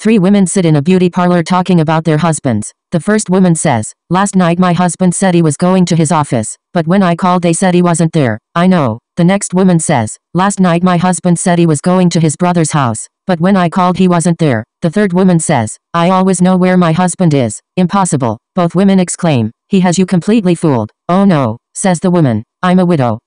Three women sit in a beauty parlor talking about their husbands. The first woman says, "Last night my husband said he was going to his office, but when I called they said he wasn't there." "I know." The next woman says, "Last night my husband said he was going to his brother's house, but when I called he wasn't there." The third woman says, "I always know where my husband is." "Impossible." Both women exclaim, "He has you completely fooled." "Oh no," says the woman, "I'm a widow.